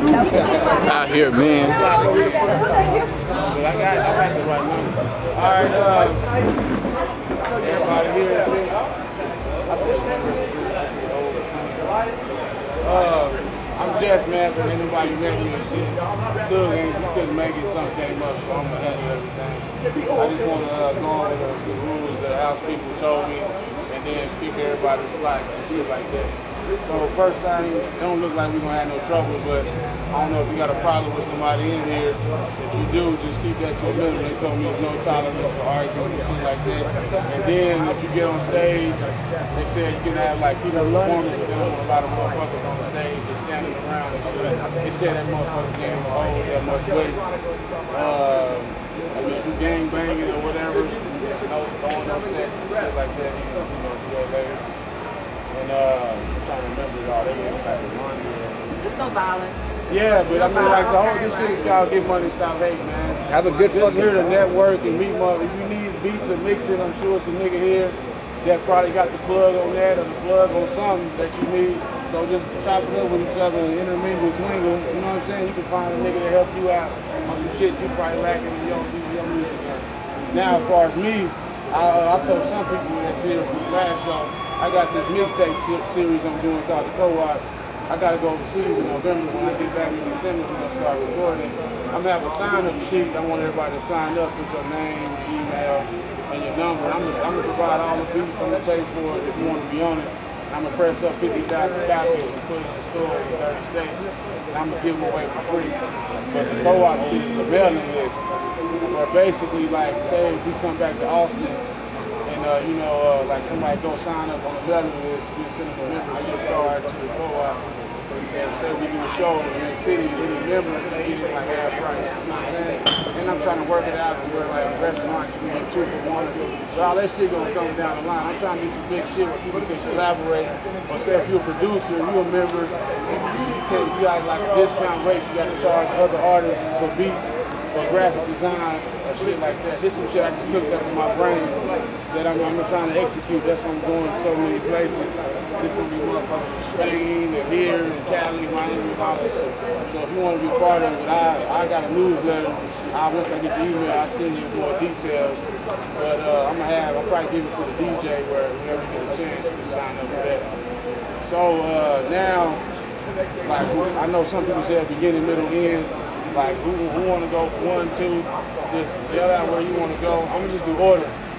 Out here, man. I got the right number. All right, everybody here. I'm Jess, man, for anybody met me and shit. Two games, you couldn't make it, something came up, so I'm gonna handle everything. I just wanna go over the rules that the house people told me, and then pick everybody's slots and shit like that. So first thing, it don't look like we're gonna have no trouble, but I don't know if you got a problem with somebody in here. If you do, just keep that to a minimum. They told me there's no tolerance for arguing and shit like that. And then if you get on stage, they said you can have like people performing, but they don't want a lot of motherfuckers on the stage just standing around and shit. They said that motherfuckers can't hold that much weight. I mean, if you gang banging or whatever, no throwing no sex and shit like that, you know, do that later. And I'm trying to remember y'all, they ain't like the money. There's no violence. Yeah, but I mean, like the whole this shit is y'all get money, stop hate, man. Have a good fucking here to network and meet mother. If you need beats or mixing, I'm sure it's a nigga here that probably got the plug on that or the plug on something that you need. So just chop it up with each other and intermingle, twingle. You know what I'm saying? You can find a nigga to help you out on some shit you probably lacking in your music. Now, as far as me, I told some people that's here from the last show, I got this mixtape series I'm doing called The Co-op. I got to go overseas in November. When I get back in December, we're going to start recording. I'm going to have a sign-up sheet. I want everybody to sign up with your name, email, and your number. I'm going to provide all the beats. I'm going to pay for it if you want to be on it. I'm going to press up 50,000 copies and put it in the store in 30 states. And I'm going to give them away for free. But the co-op sheet is a mailing list. Where basically, like, say if we come back to Austin, like somebody go sign up on the mailing list, we send them a membership card to the co-op. And say we do a show in the city, any members, they get it like half price. You know what I'm saying? And I'm trying to work it out to where like restaurants, you get 2 for 1. So all that shit gonna come down the line. I'm trying to do some big shit where people can collaborate. Or say if you're a producer, you a member, you got like a discount rate, you got to charge other artists for beats or graphic design or shit like that. This is some shit I just cooked up in my brain that I'm trying to execute. That's why I'm going to so many places. This is going to be motherfuckers in Spain and here and Cali, Miami, and all that shit. So if you want to be part of it, I got a newsletter. Once I get the email, I'll send you more details. But I'll probably give it to the DJ where whenever you get a chance, you can sign up for that. So now, like I know some people say beginning, middle, end. Like who want to go 1, 2, just yell out where you want to go. I'm gonna just do order.